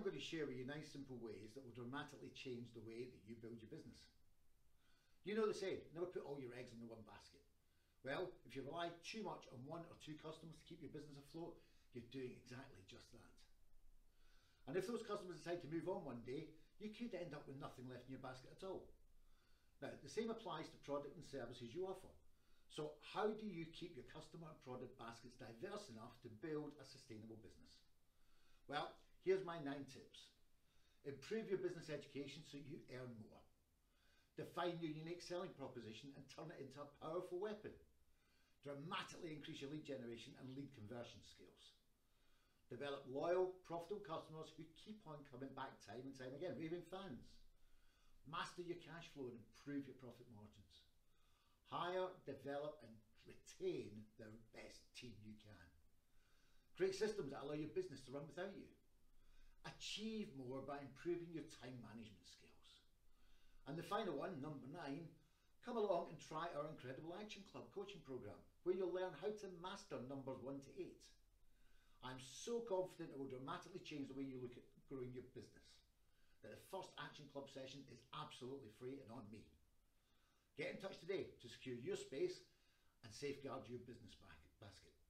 going to share with you 9 simple ways that will dramatically change the way that you build your business. You know the saying, never put all your eggs in the one basket. Well, if you rely too much on 1 or 2 customers to keep your business afloat, you're doing exactly just that. And if those customers decide to move on one day, you could end up with nothing left in your basket at all. Now, the same applies to product and services you offer. So how do you keep your customer and product baskets diverse enough to build a sustainable business? Well, here's my 9 tips. Improve your business education so you earn more. Define your unique selling proposition and turn it into a powerful weapon. Dramatically increase your lead generation and lead conversion skills. Develop loyal, profitable customers who keep on coming back time and time again, raving fans. Master your cash flow and improve your profit margins. Hire, develop and retain the best team you can. Create systems that allow your business to run without you. Achieve more by improving your time management skills. And the final one, number 9, come along and try our Incredible Action Club coaching program, where you'll learn how to master numbers 1 to 8. I'm so confident it will dramatically change the way you look at growing your business, that the first Action Club session is absolutely free and on me. Get in touch today to secure your space and safeguard your business basket.